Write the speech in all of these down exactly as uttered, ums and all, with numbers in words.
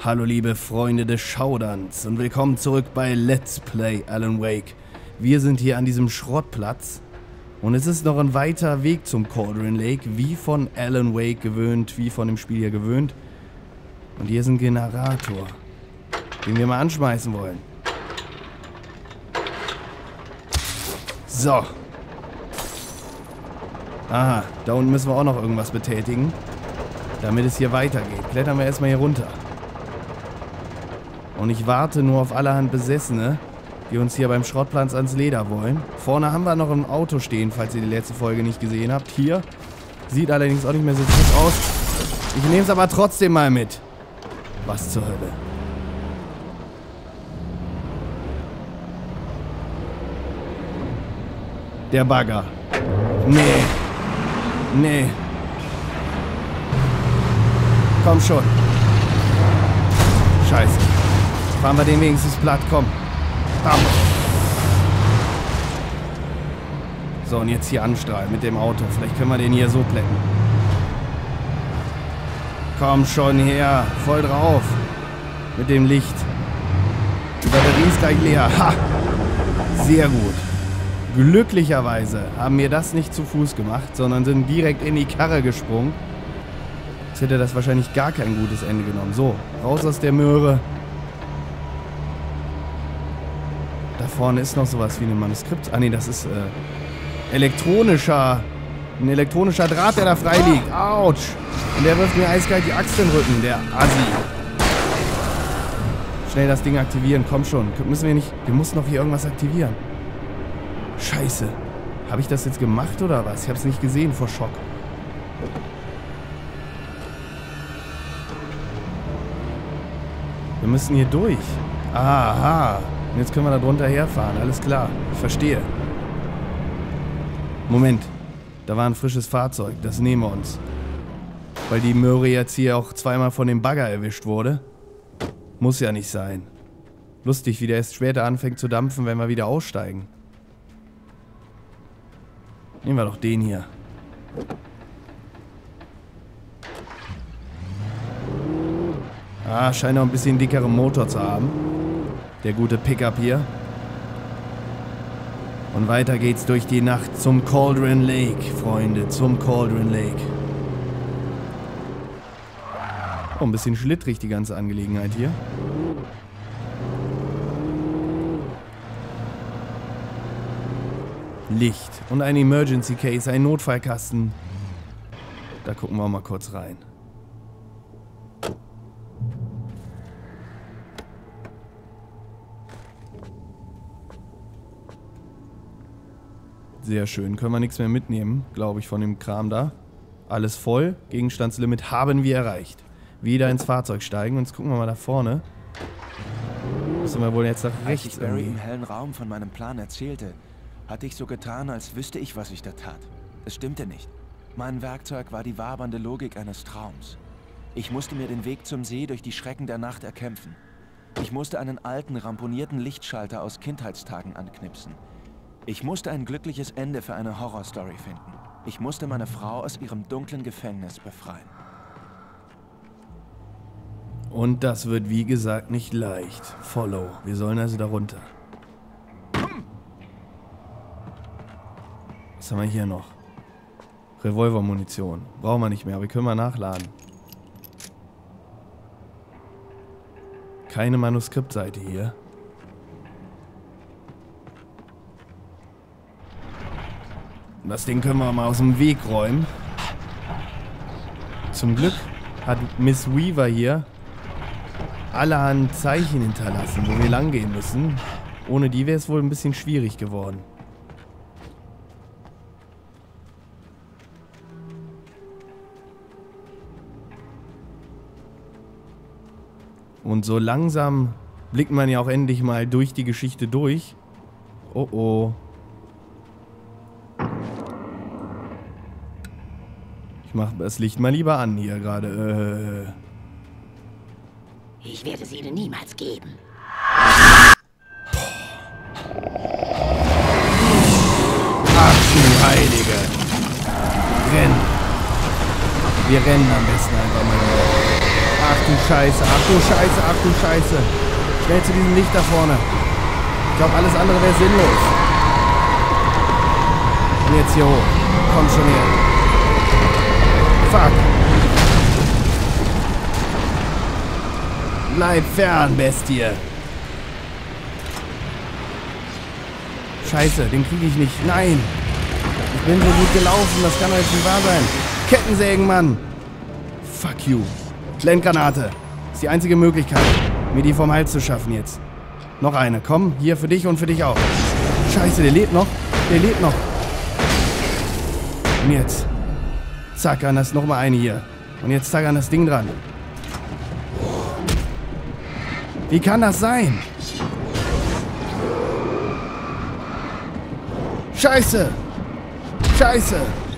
Hallo liebe Freunde des Schauderns und willkommen zurück bei Let's Play Alan Wake. Wir sind hier an diesem Schrottplatz und es ist noch ein weiter Weg zum Cauldron Lake, wie von Alan Wake gewöhnt, wie von dem Spiel hier gewöhnt. Und hier ist ein Generator, den wir mal anschmeißen wollen. So. Aha, da unten müssen wir auch noch irgendwas betätigen, damit es hier weitergeht. Klettern wir erstmal hier runter. Und ich warte nur auf allerhand Besessene, die uns hier beim Schrottplatz ans Leder wollen. Vorne haben wir noch ein Auto stehen, falls ihr die letzte Folge nicht gesehen habt. Hier. Sieht allerdings auch nicht mehr so frisch aus. Ich nehme es aber trotzdem mal mit. Was zur Hölle? Der Bagger. Nee. Nee. Komm schon. Scheiße. Fahren wir den wenigstens platt, komm. Bam. So, und jetzt hier anstrahlen mit dem Auto. Vielleicht können wir den hier so plätten. Komm schon her. Voll drauf. Mit dem Licht. Die Batterie ist gleich leer. Ha! Sehr gut. Glücklicherweise haben wir das nicht zu Fuß gemacht, sondern sind direkt in die Karre gesprungen. Jetzt hätte das wahrscheinlich gar kein gutes Ende genommen. So, raus aus der Möhre. Da vorne ist noch sowas wie ein Manuskript. Ah ne, das ist äh, elektronischer, ein elektronischer Draht, der da frei liegt. Autsch! Und der wirft mir eiskalt die Axt in den Rücken, der Assi. Schnell das Ding aktivieren, komm schon. Müssen wir nicht, wir müssen noch hier irgendwas aktivieren. Scheiße. Habe ich das jetzt gemacht oder was? Ich habe es nicht gesehen vor Schock. Wir müssen hier durch. Aha. Und jetzt können wir da drunter herfahren. Alles klar. Ich verstehe. Moment. Da war ein frisches Fahrzeug. Das nehmen wir uns. Weil die Möhre jetzt hier auch zweimal von dem Bagger erwischt wurde. Muss ja nicht sein. Lustig, wie der erst später anfängt zu dampfen, wenn wir wieder aussteigen. Nehmen wir doch den hier. Ah, scheint noch ein bisschen dickeren Motor zu haben. Der gute Pickup hier. Und weiter geht's durch die Nacht zum Cauldron Lake, Freunde. Zum Cauldron Lake. Oh, ein bisschen schlittrig die ganze Angelegenheit hier. Licht und ein Emergency Case, ein Notfallkasten. Da gucken wir mal kurz rein. Sehr schön. Können wir nichts mehr mitnehmen, glaube ich, von dem Kram da. Alles voll. Gegenstandslimit haben wir erreicht. Wieder ins Fahrzeug steigen. Und jetzt gucken wir mal da vorne. Müssen wir wohl jetzt nach rechts. Als ich Barry im hellen Raum von meinem Plan erzählte, hatte ich so getan, als wüsste ich, was ich da tat. Es stimmte nicht. Mein Werkzeug war die wabernde Logik eines Traums. Ich musste mir den Weg zum See durch die Schrecken der Nacht erkämpfen. Ich musste einen alten, ramponierten Lichtschalter aus Kindheitstagen anknipsen. Ich musste ein glückliches Ende für eine Horrorstory finden. Ich musste meine Frau aus ihrem dunklen Gefängnis befreien. Und das wird wie gesagt nicht leicht. Follow. Wir sollen also da runter. Was haben wir hier noch? Revolvermunition. Brauchen wir nicht mehr, aber wir können mal nachladen. Keine Manuskriptseite hier. Das Ding können wir mal aus dem Weg räumen. Zum Glück hat Miss Weaver hier allerhand Zeichen hinterlassen, wo wir lang gehen müssen. Ohne die wäre es wohl ein bisschen schwierig geworden. Und so langsam blickt man ja auch endlich mal durch die Geschichte durch. Oh oh. Ich mach das Licht mal lieber an hier gerade. Äh. Ich werde sie Ihnen niemals geben. Ach du Heilige. Rennen. Wir rennen am besten einfach mal. Ach du Scheiße, ach du Scheiße, ach du Scheiße. Schnell zu diesem Licht da vorne. Ich glaube, alles andere wäre sinnlos. Und jetzt hier hoch. Komm schon her. Fuck. Bleib fern, Bestie. Scheiße, den kriege ich nicht. Nein. Ich bin so gut gelaufen, das kann doch jetzt nicht wahr sein. Kettensägen, Mann. Fuck you. Blendgranate. Ist die einzige Möglichkeit, mir die vom Hals zu schaffen jetzt. Noch eine. Komm, hier für dich und für dich auch. Scheiße, der lebt noch. Der lebt noch. Und jetzt. Zack, an das nochmal eine hier. Und jetzt zack an das Ding dran. Wie kann das sein? Scheiße! Scheiße!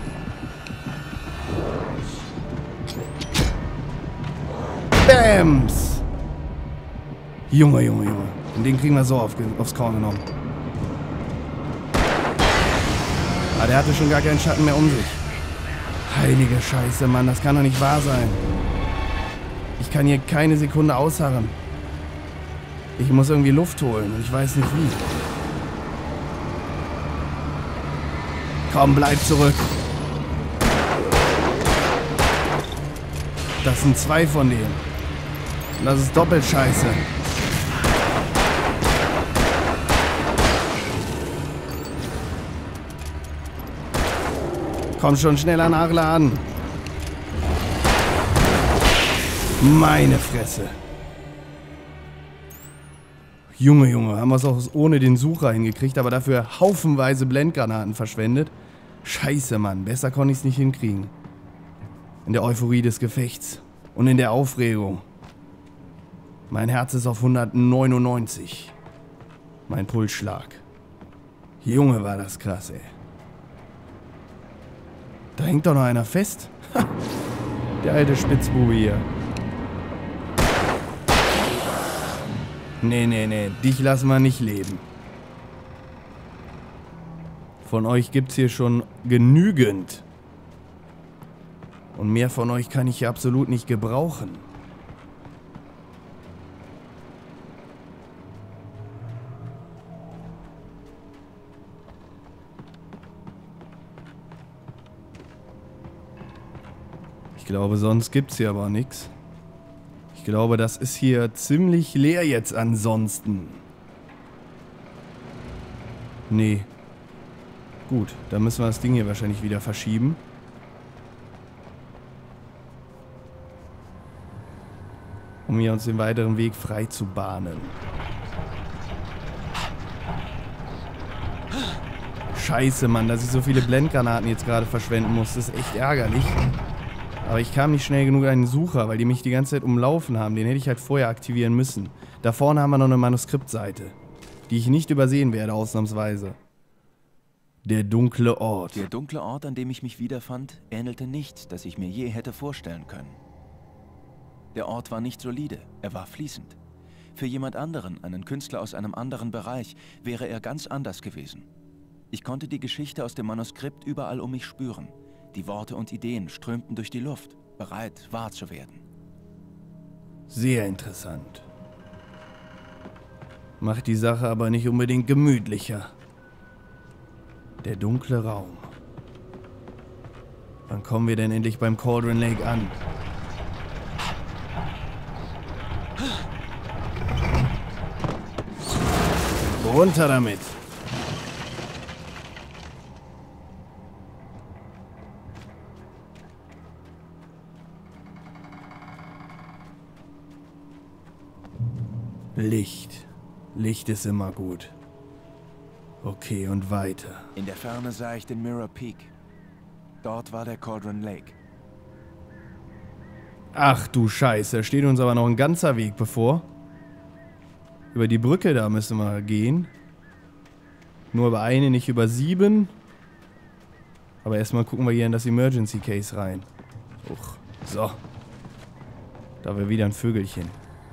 Bams! Junge, Junge, Junge. Und den kriegen wir so auf, aufs Korn genommen. Ah, der hatte schon gar keinen Schatten mehr um sich. Heilige Scheiße, Mann. Das kann doch nicht wahr sein. Ich kann hier keine Sekunde ausharren. Ich muss irgendwie Luft holen und ich weiß nicht wie. Komm, bleib zurück. Das sind zwei von denen. Und das ist doppelt scheiße. Komm schon, schneller nachladen. Meine Fresse. Junge, Junge, haben wir es auch ohne den Sucher hingekriegt, aber dafür haufenweise Blendgranaten verschwendet. Scheiße, Mann, besser konnte ich es nicht hinkriegen. In der Euphorie des Gefechts und in der Aufregung. Mein Herz ist auf hundertneunundneunzig. Mein Pulsschlag. Junge, war das krass, ey. Da hängt doch noch einer fest. Der alte Spitzbube hier. Nee, nee, nee. Dich lassen wir nicht leben. Von euch gibt's hier schon genügend. Und mehr von euch kann ich hier absolut nicht gebrauchen. Ich glaube, sonst gibt's hier aber nichts. Ich glaube, das ist hier ziemlich leer jetzt ansonsten. Nee. Gut, dann müssen wir das Ding hier wahrscheinlich wieder verschieben. Um hier uns den weiteren Weg frei zu bahnen. Scheiße, Mann, dass ich so viele Blendgranaten jetzt gerade verschwenden muss. Das ist echt ärgerlich. Aber ich kam nicht schnell genug an den Sucher, weil die mich die ganze Zeit umlaufen haben. Den hätte ich halt vorher aktivieren müssen. Da vorne haben wir noch eine Manuskriptseite, die ich nicht übersehen werde, ausnahmsweise. Der dunkle Ort. Der dunkle Ort, an dem ich mich wiederfand, ähnelte nichts, das ich mir je hätte vorstellen können. Der Ort war nicht solide, er war fließend. Für jemand anderen, einen Künstler aus einem anderen Bereich, wäre er ganz anders gewesen. Ich konnte die Geschichte aus dem Manuskript überall um mich spüren. Die Worte und Ideen strömten durch die Luft, bereit, wahr zu werden. Sehr interessant. Macht die Sache aber nicht unbedingt gemütlicher. Der dunkle Raum. Wann kommen wir denn endlich beim Cauldron Lake an? Runter damit! Licht. Licht ist immer gut. Okay, und weiter. In der Ferne sah ich den Mirror Peak. Dort war der Cauldron Lake. Ach du Scheiße, steht uns aber noch ein ganzer Weg bevor. Über die Brücke da müssen wir gehen. Nur über eine, nicht über sieben. Aber erstmal gucken wir hier in das Emergency Case rein. Uch, so. Da wäre wieder ein Vögelchen.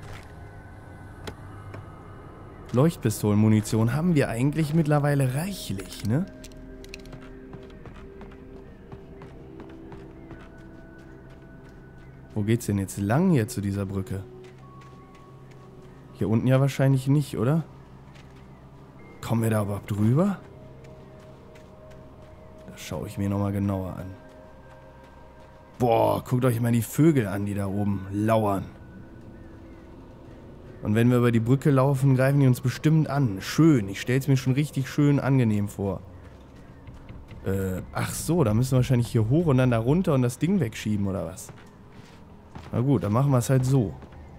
Leuchtpistolenmunition haben wir eigentlich mittlerweile reichlich, ne? Wo geht's denn jetzt lang hier zu dieser Brücke? Hier unten ja wahrscheinlich nicht, oder? Kommen wir da überhaupt drüber? Das schaue ich mir nochmal genauer an. Boah, guckt euch mal die Vögel an, die da oben lauern. Und wenn wir über die Brücke laufen, greifen die uns bestimmt an. Schön, ich stelle es mir schon richtig schön angenehm vor. Äh, ach so, da müssen wir wahrscheinlich hier hoch und dann da runter und das Ding wegschieben, oder was? Na gut, dann machen wir es halt so.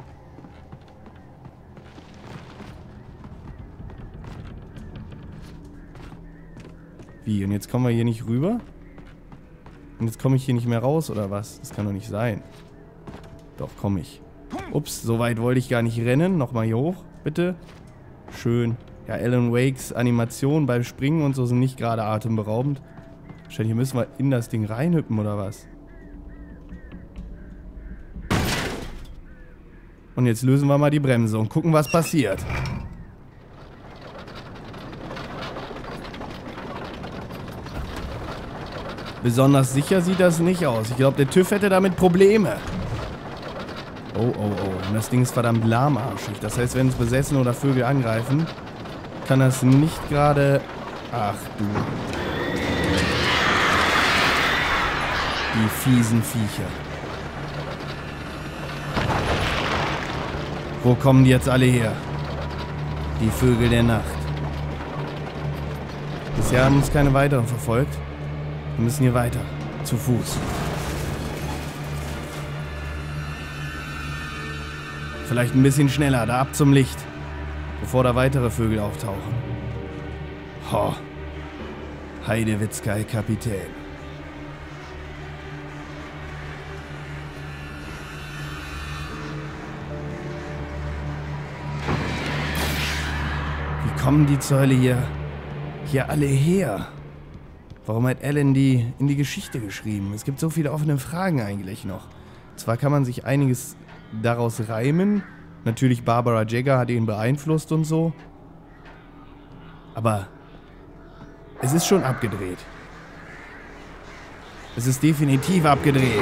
Wie, und jetzt kommen wir hier nicht rüber? Und jetzt komme ich hier nicht mehr raus, oder was? Das kann doch nicht sein. Doch, komme ich. Ups, so weit wollte ich gar nicht rennen. Nochmal hier hoch, bitte. Schön. Ja, Alan Wakes Animationen beim Springen und so sind nicht gerade atemberaubend. Wahrscheinlich müssen wir in das Ding reinhüppen, oder was? Und jetzt lösen wir mal die Bremse und gucken, was passiert. Besonders sicher sieht das nicht aus. Ich glaube, der TÜV hätte damit Probleme. Oh, oh, oh. Und das Ding ist verdammt lahmarschig. Das heißt, wenn es Besessene oder Vögel angreifen, kann das nicht gerade... Ach du. Die fiesen Viecher. Wo kommen die jetzt alle her? Die Vögel der Nacht. Bisher haben uns keine weiteren verfolgt. Wir müssen hier weiter. Zu Fuß. Vielleicht ein bisschen schneller, da ab zum Licht. Bevor da weitere Vögel auftauchen. Ho. Heidewitzka, Kapitän. Wie kommen die zur Hölle hier, hier alle her? Warum hat Alan die in die Geschichte geschrieben? Es gibt so viele offene Fragen eigentlich noch. Zwar kann man sich einiges daraus reimen. Natürlich Barbara Jagger hat ihn beeinflusst und so. Aber es ist schon abgedreht. Es ist definitiv abgedreht.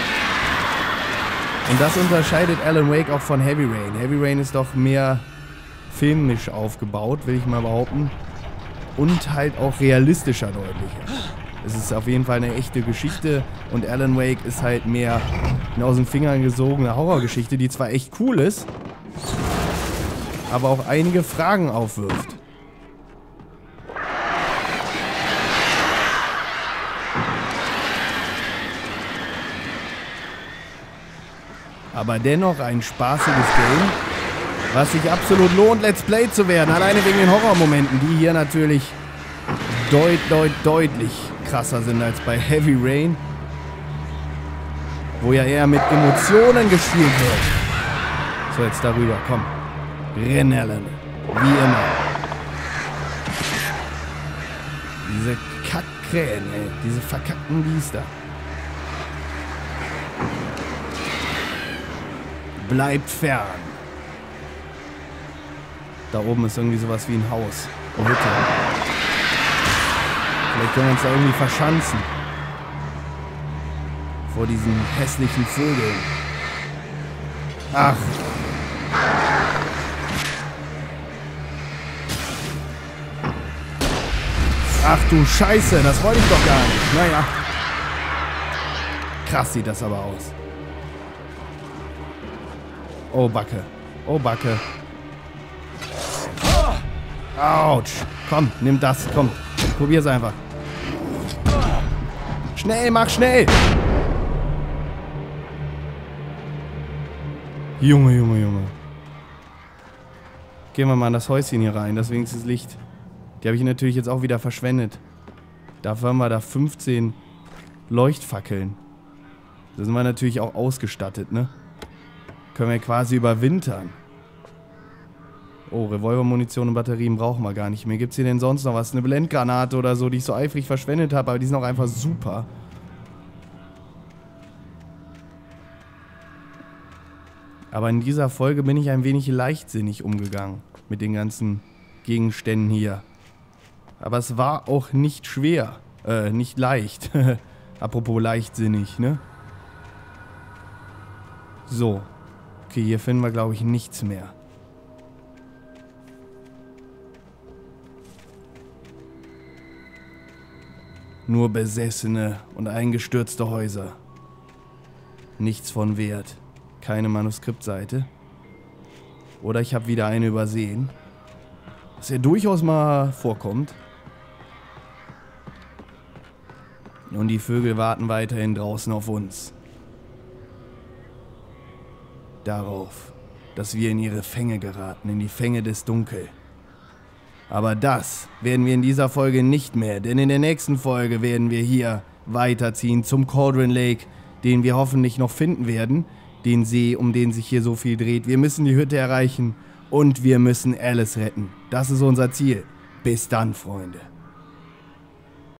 Und das unterscheidet Alan Wake auch von Heavy Rain. Heavy Rain ist doch mehr filmisch aufgebaut, will ich mal behaupten. Und halt auch realistischer deutlicher. Es ist auf jeden Fall eine echte Geschichte und Alan Wake ist halt mehr eine aus den Fingern gesogene Horrorgeschichte, die zwar echt cool ist, aber auch einige Fragen aufwirft. Aber dennoch ein spaßiges Game, was sich absolut lohnt, Let's Play zu werden. Alleine wegen den Horrormomenten, die hier natürlich deut, deut, deutlich krasser sind als bei Heavy Rain. Wo ja eher mit Emotionen gespielt wird. So, jetzt darüber, komm. Renn, Alan. Wie immer. Diese Kackkrähen, ey. Diese verkackten Biester. Bleibt fern. Da oben ist irgendwie sowas wie ein Haus. Oh, bitte. Vielleicht können wir uns da irgendwie verschanzen. Vor diesen hässlichen Vögeln. Ach. Ach du Scheiße, das wollte ich doch gar nicht. Naja. Krass sieht das aber aus. Oh, Backe. Oh, Backe. Autsch. Komm, nimm das. Komm. Probier's einfach. Schnell, mach schnell. Junge, Junge, Junge. Gehen wir mal in das Häuschen hier rein. Das ist wenigstens Licht. Die habe ich natürlich jetzt auch wieder verschwendet. Dafür haben wir da fünfzehn Leuchtfackeln. Da sind wir natürlich auch ausgestattet, ne? Können wir quasi überwintern. Oh, Revolvermunition und Batterien brauchen wir gar nicht mehr. Gibt's hier denn sonst noch was? Eine Blendgranate oder so, die ich so eifrig verschwendet habe, aber die sind auch einfach super. Aber in dieser Folge bin ich ein wenig leichtsinnig umgegangen mit den ganzen Gegenständen hier. Aber es war auch nicht schwer. Äh, nicht leicht. Apropos leichtsinnig, ne? So. Okay, hier finden wir, glaube ich, nichts mehr. Nur besessene und eingestürzte Häuser. Nichts von Wert. Keine Manuskriptseite. Oder ich habe wieder eine übersehen. Was ja durchaus mal vorkommt. Und die Vögel warten weiterhin draußen auf uns. Darauf, dass wir in ihre Fänge geraten, in die Fänge des Dunkel. Aber das werden wir in dieser Folge nicht mehr, denn in der nächsten Folge werden wir hier weiterziehen zum Cauldron Lake, den wir hoffentlich noch finden werden, den See, um den sich hier so viel dreht. Wir müssen die Hütte erreichen und wir müssen Alice retten. Das ist unser Ziel. Bis dann, Freunde.